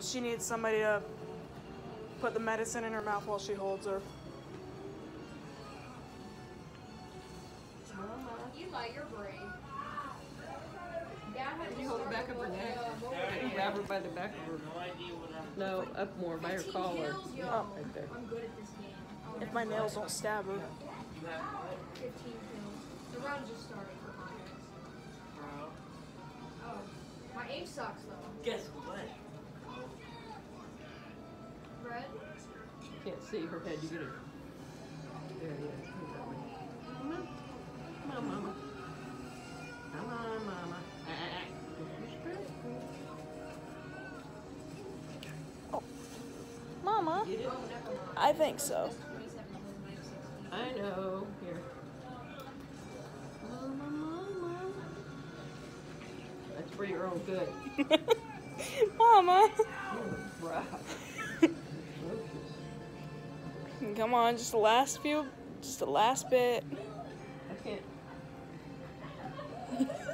She needs somebody to put the medicine in her mouth while she holds her. Eli, you're brave. Can you hold the back of her neck? Grab her by the back of her. No, up more by her collar. Oh. Right there. I'm good at this game. If my nails don't stab her. 15 kills. The round just started for context. Oh. My aim sucks though. Guess what? Red? Can't see her head. You get her. There it is. Come on. Come on, Mama. Come on, Mama. Oh. Mama? Get it? I think so. I know. Here. Mama, Mama. That's for your own good. Mama! Right. Come on, just the last bit. I can't.